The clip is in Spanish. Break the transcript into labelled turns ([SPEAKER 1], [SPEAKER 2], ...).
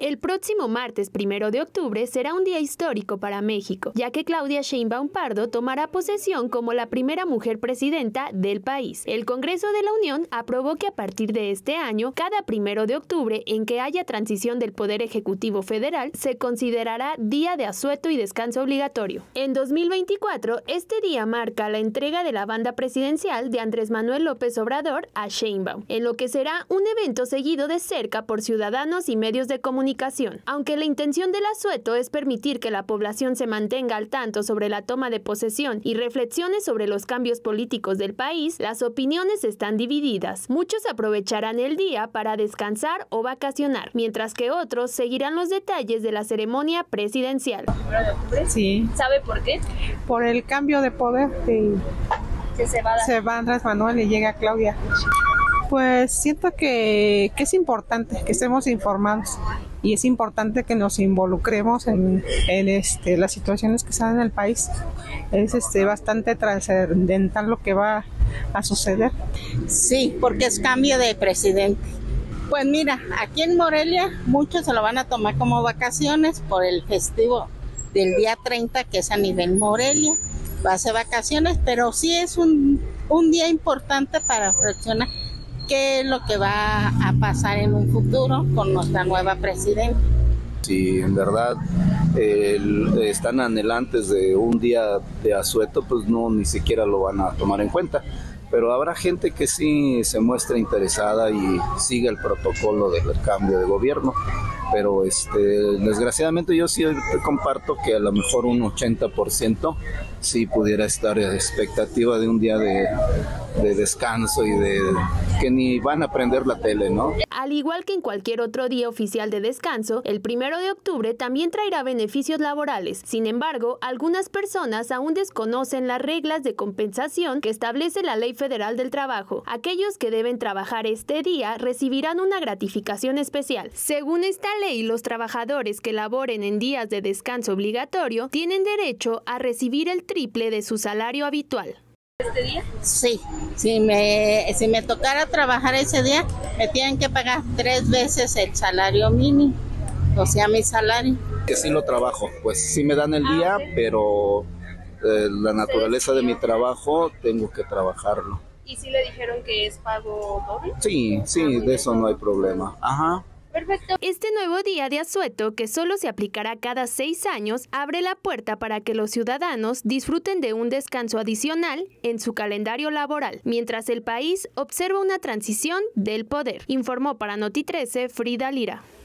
[SPEAKER 1] El próximo martes 1 de octubre será un día histórico para México, ya que Claudia Sheinbaum Pardo tomará posesión como la primera mujer presidenta del país. El Congreso de la Unión aprobó que a partir de este año, cada 1 de octubre en que haya transición del Poder Ejecutivo Federal, se considerará día de asueto y descanso obligatorio. En 2024, este día marca la entrega de la banda presidencial de Andrés Manuel López Obrador a Sheinbaum, en lo que será un evento seguido de cerca por ciudadanos y medios de comunicación. Aunque la intención del asueto es permitir que la población se mantenga al tanto sobre la toma de posesión y reflexiones sobre los cambios políticos del país, las opiniones están divididas. Muchos aprovecharán el día para descansar o vacacionar, mientras que otros seguirán los detalles de la ceremonia presidencial.
[SPEAKER 2] Sí.
[SPEAKER 3] ¿Sabe por qué?
[SPEAKER 2] Por el cambio de poder
[SPEAKER 3] Que se va a dar.
[SPEAKER 2] se va Andrés Manuel y llega Claudia. Pues siento que es importante que estemos informados y es importante que nos involucremos en las situaciones que se dan en el país. Es bastante trascendental lo que va a suceder.
[SPEAKER 4] Sí, porque es cambio de presidente. Pues mira, aquí en Morelia muchos se lo van a tomar como vacaciones por el festivo del día 30 que es a nivel Morelia. Va a ser vacaciones, pero sí es un día importante para reflexionar qué es lo que va a pasar en un futuro con nuestra nueva presidenta.
[SPEAKER 5] Si en verdad están anhelantes de un día de asueto, pues no, ni siquiera lo van a tomar en cuenta. Pero habrá gente que sí se muestra interesada y sigue el protocolo del cambio de gobierno. Pero desgraciadamente yo sí comparto que a lo mejor un 80% sí pudiera estar en expectativa de un día de descanso y de que ni van a prender la tele, ¿no?
[SPEAKER 1] Al igual que en cualquier otro día oficial de descanso, el 1 de octubre también traerá beneficios laborales. Sin embargo, algunas personas aún desconocen las reglas de compensación que establece la Ley Federal del Trabajo. Aquellos que deben trabajar este día recibirán una gratificación especial. Según esta ley, los trabajadores que laboren en días de descanso obligatorio tienen derecho a recibir el triple de su salario habitual.
[SPEAKER 3] ¿Este día?
[SPEAKER 4] Sí, si me tocara trabajar ese día, me tienen que pagar 3 veces el salario mínimo, o sea, mi salario.
[SPEAKER 5] Que sí lo trabajo, pues sí me dan el día, pero la naturaleza de mi trabajo tengo que trabajarlo.
[SPEAKER 3] ¿Y si le dijeron que es pago doble?
[SPEAKER 5] Sí, de eso no hay problema. Ajá.
[SPEAKER 3] Perfecto.
[SPEAKER 1] Este nuevo día de asueto, que solo se aplicará cada 6 años, abre la puerta para que los ciudadanos disfruten de un descanso adicional en su calendario laboral, mientras el país observa una transición del poder. Informó para Noti 13 Frida Lira.